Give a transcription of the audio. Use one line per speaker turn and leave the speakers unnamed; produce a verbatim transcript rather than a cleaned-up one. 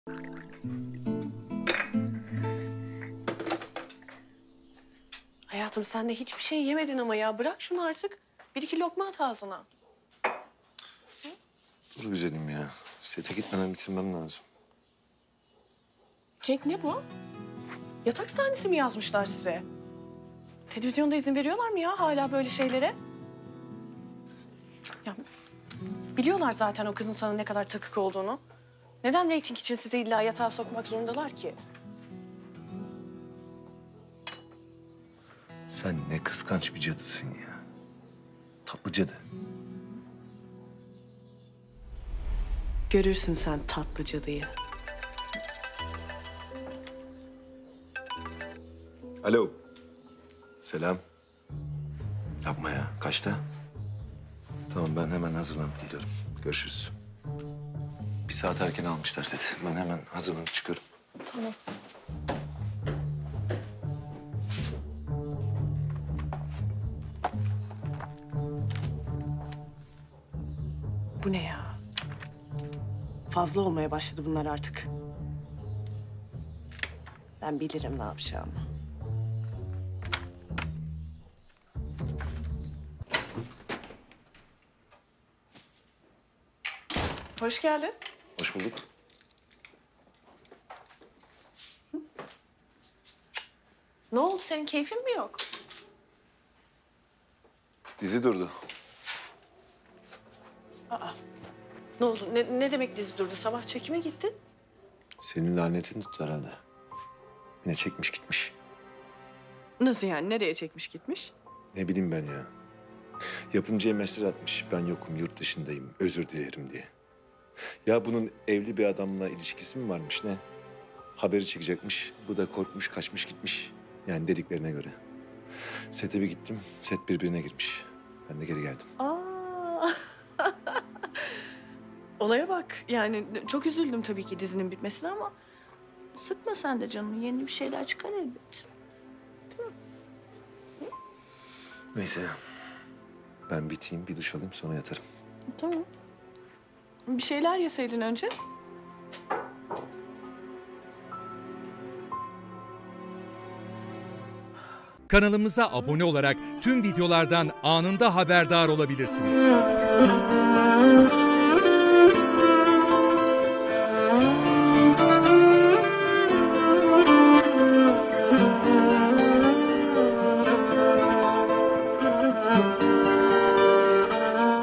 Hayatım sen de hiçbir şey yemedin ama ya. Bırak şunu artık. Bir iki lokma at ağzına.
Dur güzelim ya. Sete gitmeden bitirmem lazım.
Cenk ne bu? Yatak sahnesi mi yazmışlar size? Televizyonda izin veriyorlar mı ya hala böyle şeylere? Ya, biliyorlar zaten o kızın sana ne kadar takık olduğunu. Neden reyting için sizi illa yatağa sokmak zorundalar ki?
Sen ne kıskanç bir cadısın ya. Tatlı cadı.
Görürsün sen tatlı cadıyı.
Alo. Selam. Yapma ya. Kaçta? Tamam ben hemen hazırlanıp geliyorum. Görüşürüz. Bir saat erken almışlar dedi. Ben hemen hazırlanıp çıkıyorum.
Tamam. Bu ne ya? Fazla olmaya başladı bunlar artık. Ben bilirim ne yapacağımı. Hoş geldin.
Hoş bulduk.
Ne oldu? Senin keyfin mi yok?
Dizi durdu.
Ne oldu? Ne, ne demek dizi durdu? Sabah çekime gittin.
Senin lanetin tuttu herhalde. Yine çekmiş gitmiş.
Nasıl yani? Nereye çekmiş gitmiş?
Ne bileyim ben ya. Yapımcıya mesaj atmış. Ben yokum, yurt dışındayım. Özür dilerim diye. Ya bunun evli bir adamla ilişkisi mi varmış ne? Haberi çıkacakmış. Bu da korkmuş, kaçmış gitmiş. Yani dediklerine göre. Sete bir gittim. Set birbirine girmiş. Ben de geri geldim.
Aa. Olaya bak. Yani çok üzüldüm tabii ki dizinin bitmesine ama... sıkma sen de canını. Yeni bir şeyler çıkar elbet.
Neyse. Ben biteyim, bir duş alayım sonra yatarım.
Tamam. Bir şeyler yeseydin önce.
Kanalımıza abone olarak tüm videolardan anında haberdar olabilirsiniz.